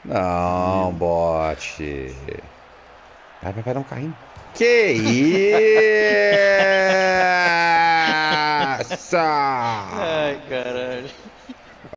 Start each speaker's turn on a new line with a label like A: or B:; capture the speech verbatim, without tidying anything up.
A: Não, bote. Vai, vai, vai dar um carrinho. Que isso?
B: Ai, cara.